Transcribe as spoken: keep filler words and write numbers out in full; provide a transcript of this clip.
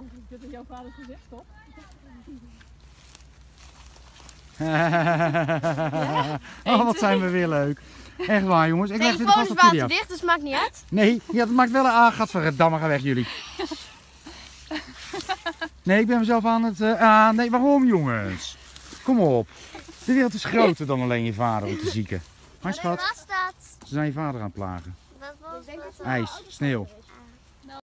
Nou, dit is jouw vaders gezicht, toch? Ja? Oh, wat zijn we weer leuk. Echt waar, jongens. Ik leg dit telefoon vast is op video. waterdicht, dus maakt niet uit. Nee, ja, dat maakt wel een A. Gadverdamme, ga weg jullie. Nee, ik ben mezelf aan het... Uh, ah, nee, waarom jongens? Kom op. De wereld is groter dan alleen je vader of de zieke. Maar schat, Wat was dat? ze zijn je vader aan het plagen. Wat was dat? IJs, sneeuw.